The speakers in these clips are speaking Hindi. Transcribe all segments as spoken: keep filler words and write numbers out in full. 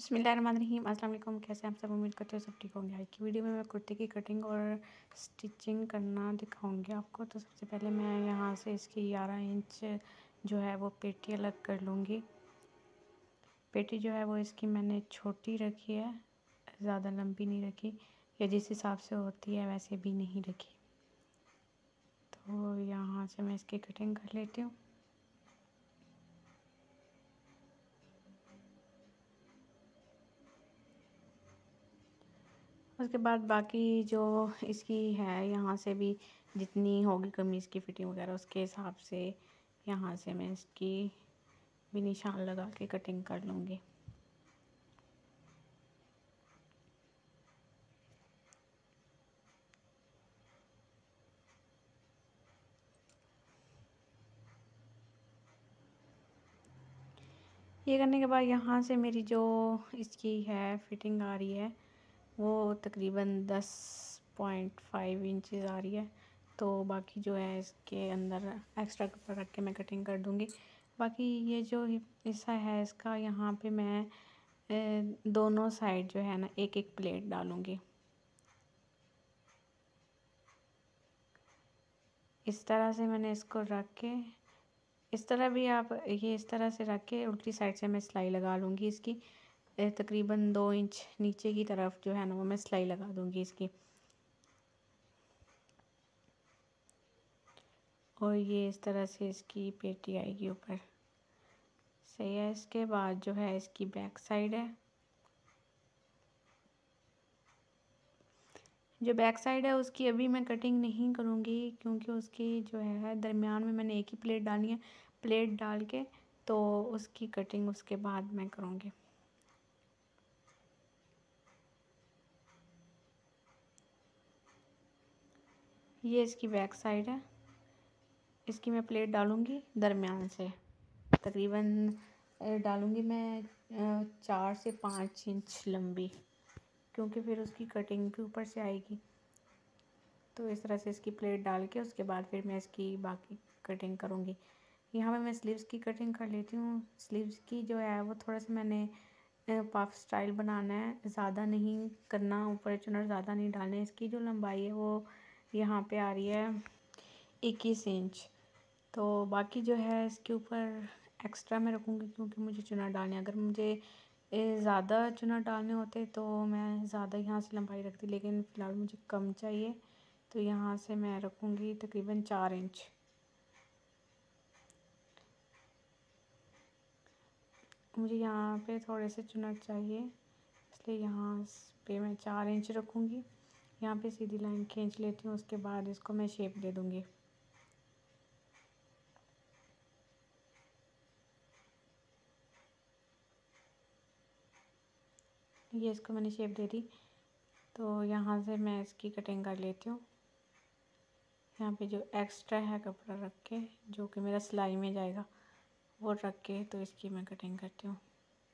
बिस्मिल्लाहिर्रहमानिर्रहीम अस्सलाम वालेकुम। कैसे हैं आप सब? उम्मीद करते हो सब ठीक होंगे। आज की वीडियो में मैं कुर्ते की कटिंग और स्टिचिंग करना दिखाऊंगी आपको। तो सबसे पहले मैं यहाँ से इसकी ग्यारह इंच जो है वो पेटी अलग कर लूँगी। पेटी जो है वो इसकी मैंने छोटी रखी है, ज़्यादा लंबी नहीं रखी, या जिस हिसाब से होती है वैसे भी नहीं रखी। तो यहाँ से मैं इसकी कटिंग कर लेती हूँ। उसके बाद बाकी जो इसकी है यहाँ से भी जितनी होगी कमीज़ की फिटिंग वगैरह उसके हिसाब से यहाँ से मैं इसकी भी निशान लगा के कटिंग कर लूँगी। ये करने के बाद यहाँ से मेरी जो इसकी है फिटिंग आ रही है वो तकरीबन दस पॉइंट फाइव इंचज़ आ रही है। तो बाकी जो है इसके अंदर एक्स्ट्रा कपड़ा रख के मैं कटिंग कर दूँगी। बाकी ये जो हिस्सा है इसका यहाँ पे मैं दोनों साइड जो है ना एक एक प्लेट डालूँगी। इस तरह से मैंने इसको रख के, इस तरह भी आप ये इस तरह से रख के उल्टी साइड से मैं सिलाई लगा लूँगी इसकी। तकरीबन दो इंच नीचे की तरफ जो है ना वो मैं सिलाई लगा दूँगी इसकी। और ये इस तरह से इसकी पेटी आएगी ऊपर। सही है। इसके बाद जो है इसकी बैक साइड है, जो बैक साइड है उसकी अभी मैं कटिंग नहीं करूँगी क्योंकि उसकी जो है दरमियान में मैंने एक ही प्लेट डालनी है। प्लेट डाल के तो उसकी कटिंग उसके बाद मैं करूँगी। ये इसकी बैक साइड है, इसकी मैं प्लेट डालूँगी दरमियान से। तकरीबन डालूँगी मैं चार से पाँच इंच लंबी, क्योंकि फिर उसकी कटिंग भी ऊपर से आएगी। तो इस तरह से इसकी प्लेट डाल के उसके बाद फिर मैं इसकी बाकी कटिंग करूँगी। यहाँ पे मैं स्लीव्स की कटिंग कर लेती हूँ। स्लीव्स की जो है वो थोड़ा सा मैंने पफ स्टाइल बनाना है, ज़्यादा नहीं करना, ऊपर चुनर ज़्यादा नहीं डालना है। इसकी जो लंबाई है वो यहाँ पे आ रही है इक्कीस इंच। तो बाकी जो है इसके ऊपर एक्स्ट्रा मैं रखूँगी क्योंकि मुझे चुनर डालने, अगर मुझे ज़्यादा चुनर डालने होते तो मैं ज़्यादा यहाँ से लंबाई रखती, लेकिन फ़िलहाल मुझे कम चाहिए तो यहाँ से मैं रखूँगी तकरीबन चार इंच। मुझे यहाँ पे थोड़े से चुनर चाहिए इसलिए यहाँ पे मैं चार इंच रखूँगी। यहाँ पे सीधी लाइन खींच लेती हूँ, उसके बाद इसको मैं शेप दे दूँगी। ये इसको मैंने शेप दे दी। तो यहाँ से मैं इसकी कटिंग कर लेती हूँ। यहाँ पे जो एक्स्ट्रा है कपड़ा रख के, जो कि मेरा सिलाई में जाएगा, वो रख के तो इसकी मैं कटिंग करती हूँ।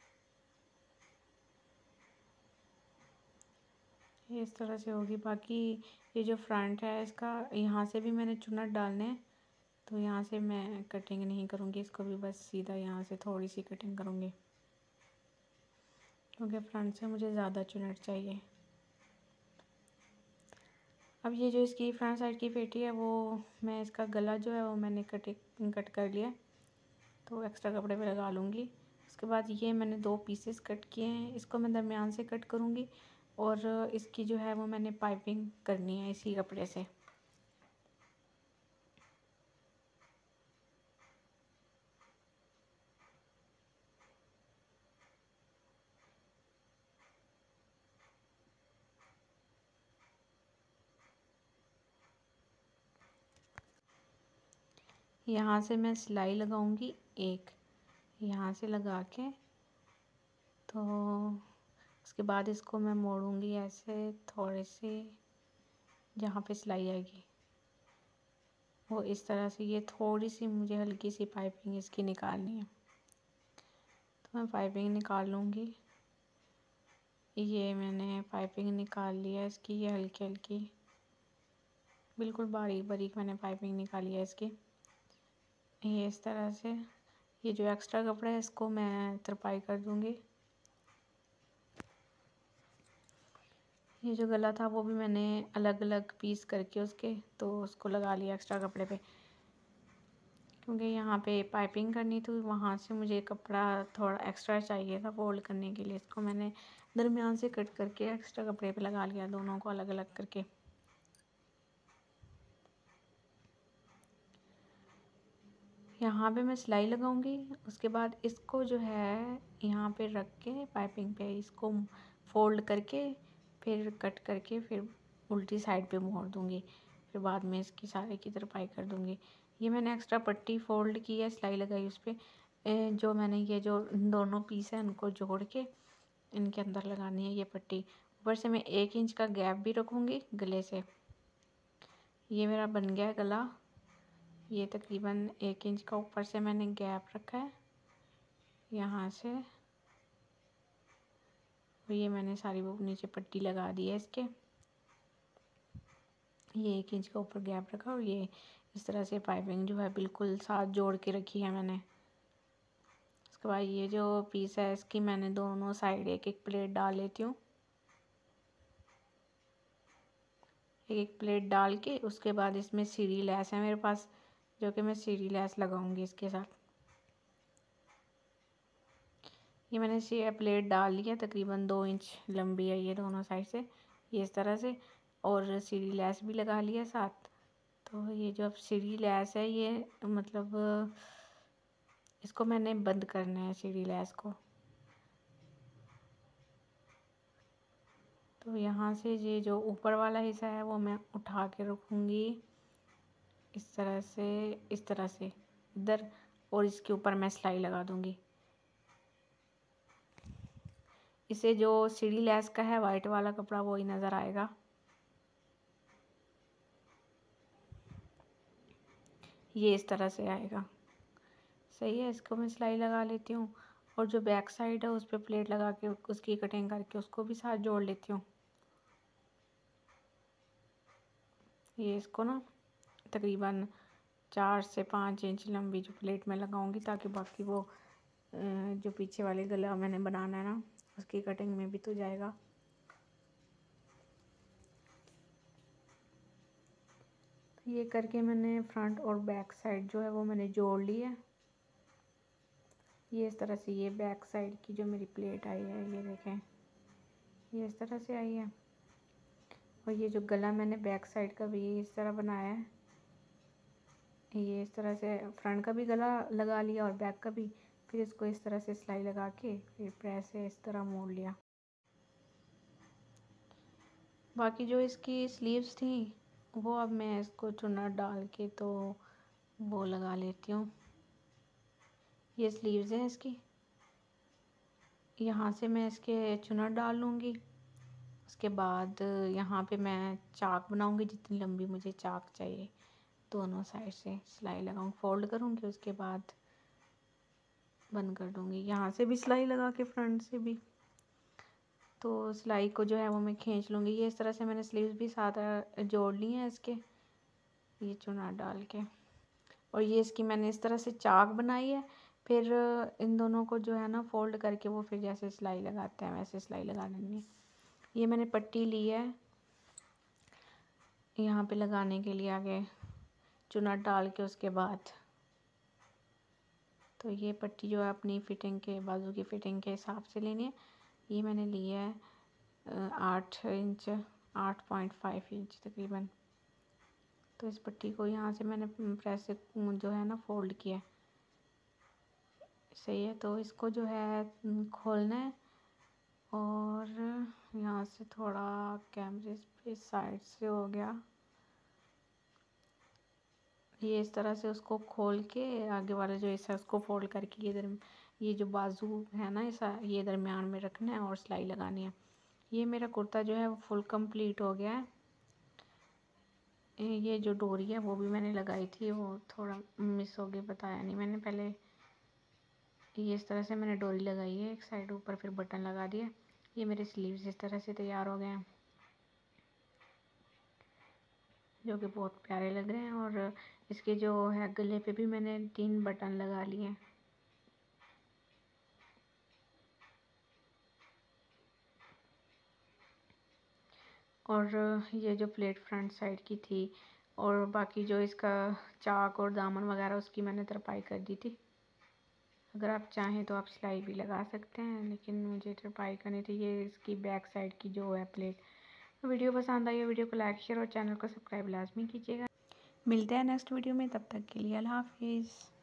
ये इस तरह से होगी। बाकी ये जो फ्रंट है इसका, यहाँ से भी मैंने चुनट डालने हैं तो यहाँ से मैं कटिंग नहीं करूँगी, इसको भी बस सीधा यहाँ से थोड़ी सी कटिंग करूँगी क्योंकि फ्रंट से मुझे ज़्यादा चुनट चाहिए। अब ये जो इसकी फ्रंट साइड की पेटी है वो मैं इसका गला जो है वो मैंने कटिंग कट कर लिया, तो एक्स्ट्रा कपड़े पे लगा लूँगी। उसके बाद ये मैंने दो पीसेस कट किए हैं, इसको मैं दरमियान से कट करूँगी और इसकी जो है वो मैंने पाइपिंग करनी है इसी कपड़े से। यहाँ से मैं सिलाई लगाऊंगी एक, यहाँ से लगा के तो उसके बाद इसको मैं मोड़ूंगी ऐसे थोड़े से, जहाँ पे सिलाई आएगी वो इस तरह से। ये थोड़ी सी मुझे हल्की सी पाइपिंग इसकी निकालनी है तो मैं पाइपिंग निकाल लूँगी। ये मैंने पाइपिंग निकाल लिया इसकी, ये हल्की हल्की बिल्कुल बारीक बारीक मैंने पाइपिंग निकाली है इसकी। ये इस तरह से। ये जो एक्स्ट्रा कपड़ा है इसको मैं तरपाई कर दूँगी। ये जो गला था वो भी मैंने अलग अलग पीस करके उसके तो उसको लगा लिया एक्स्ट्रा कपड़े पे, क्योंकि यहाँ पे पाइपिंग करनी थी, वहाँ से मुझे कपड़ा थोड़ा एक्स्ट्रा चाहिए था फोल्ड करने के लिए। इसको मैंने दरमियान से कट करके एक्स्ट्रा कपड़े पे लगा लिया, दोनों को अलग अलग करके। यहाँ पे मैं सिलाई लगाऊंगी, उसके बाद इसको जो है यहाँ पे रख के पाइपिंग पे इसको फोल्ड करके फिर कट करके फिर उल्टी साइड पे मोड़ दूंगी, फिर बाद में इसकी सारे की तरपाई कर दूंगी। ये मैंने एक्स्ट्रा पट्टी फोल्ड की है, सिलाई लगाई उस पर। जो मैंने ये जो दोनों पीस है उनको जोड़ के इनके अंदर लगानी है ये पट्टी। ऊपर से मैं एक इंच का गैप भी रखूँगी गले से। ये मेरा बन गया है गला, ये तकरीबन एक इंच का ऊपर से मैंने गैप रखा है यहाँ से। ये मैंने सारी वो नीचे पट्टी लगा दी है इसके, ये एक इंच का ऊपर गैप रखा और ये इस तरह से पाइपिंग जो है बिल्कुल साथ जोड़ के रखी है मैंने। उसके बाद ये जो पीस है इसकी मैंने दोनों साइड एक एक प्लेट डाल लेती हूँ, एक एक प्लेट डाल के उसके बाद इसमें सीढ़ी लैस है मेरे पास, जो कि मैं सीढ़ी लैस लगाऊंगी इसके साथ। ये मैंने सी प्लेट डाल लिया, तकरीबन दो इंच लंबी है ये दोनों साइड से, ये इस तरह से, और सीढ़ी लैस भी लगा लिया साथ। तो ये जो अब सीढ़ी लैस है ये मतलब इसको मैंने बंद करना है सीढ़ी लैस को। तो यहाँ से ये जो ऊपर वाला हिस्सा है वो मैं उठा के रखूँगी इस तरह से, इस तरह से इधर, और इसके ऊपर मैं सिलाई लगा दूँगी। इसे जो सीढ़ी लैस का है वाइट वाला कपड़ा वो ही नज़र आएगा। ये इस तरह से आएगा, सही है। इसको मैं सिलाई लगा लेती हूँ और जो बैक साइड है उस पर प्लेट लगा के उसकी कटिंग करके उसको भी साथ जोड़ लेती हूँ। ये इसको ना तकरीबन चार से पाँच इंच लंबी जो प्लेट में लगाऊंगी, ताकि बाकी वो जो पीछे वाले गला मैंने बनाना है ना उसकी कटिंग में भी तो जाएगा। तो ये करके मैंने फ्रंट और बैक साइड जो है वो मैंने जोड़ ली है। ये इस तरह से ये बैक साइड की जो मेरी प्लेट आई है ये देखें, ये इस तरह से आई है। और ये जो गला मैंने बैक साइड का भी इस तरह बनाया है, ये इस तरह से फ्रंट का भी गला लगा लिया और बैक का भी, फिर इसको इस तरह से सिलाई लगा के फिर प्रेस से इस तरह मोड़ लिया। बाकी जो इसकी स्लीव्स थी वो अब मैं इसको चुन्नट डाल के तो वो लगा लेती हूँ। ये स्लीव्स हैं इसकी, यहाँ से मैं इसके चुन्नट डाल लूँगी। उसके बाद यहाँ पे मैं चाक बनाऊँगी, जितनी लंबी मुझे चाक चाहिए दोनों साइड से सिलाई लगाऊँ, फोल्ड करूँगी, उसके बाद बंद कर दूँगी। यहाँ से भी सिलाई लगा के फ्रंट से भी, तो सिलाई को जो है वो मैं खींच लूँगी। ये इस तरह से मैंने स्लीव्स भी साथ जोड़ ली हैं इसके, ये चुन्नट डाल के। और ये इसकी मैंने इस तरह से चाक बनाई है, फिर इन दोनों को जो है ना फोल्ड करके वो फिर जैसे सिलाई लगाते हैं वैसे सिलाई लगा लेनी है। ये मैंने पट्टी ली है यहाँ पे लगाने के लिए आगे चुन्नट डाल के, उसके बाद तो ये पट्टी जो है अपनी फिटिंग के, बाजू की फिटिंग के हिसाब से लेनी है। ये मैंने ली है आठ इंच, आठ पॉइंट फाइव इंच तकरीबन। तो इस पट्टी को यहाँ से मैंने प्रेस से जो है ना फोल्ड किया, सही है। तो इसको जो है खोलना है और यहाँ से थोड़ा कैमरे पे साइड से हो गया, ये इस तरह से उसको खोल के आगे वाला जो हिस्सा उसको फोल्ड करके ये दर ये जो बाजू है ना ऐसा ये दरमियान में रखना है और सिलाई लगानी है। ये मेरा कुर्ता जो है वो फुल कंप्लीट हो गया है। ये जो डोरी है वो भी मैंने लगाई थी, वो थोड़ा मिस हो गई, बताया नहीं मैंने पहले। ये इस तरह से मैंने डोरी लगाई है एक साइड, ऊपर फिर बटन लगा दिया। ये मेरे स्लीव्स इस तरह से तैयार हो गए हैं, जो कि बहुत प्यारे लग रहे हैं। और इसके जो है गले पे भी मैंने तीन बटन लगा लिए हैं। और ये जो प्लेट फ्रंट साइड की थी, और बाकी जो इसका चाक और दामन वगैरह उसकी मैंने तरपाई कर दी थी। अगर आप चाहें तो आप सिलाई भी लगा सकते हैं, लेकिन मुझे तरपाई करनी थी। ये इसकी बैक साइड की जो है प्लेट। तो वीडियो पसंद आई हो वीडियो को लाइक शेयर और चैनल को सब्सक्राइब लाजमी कीजिएगा। मिलते हैं नेक्स्ट वीडियो में, तब तक के लिए अल्लाह हाफिज़।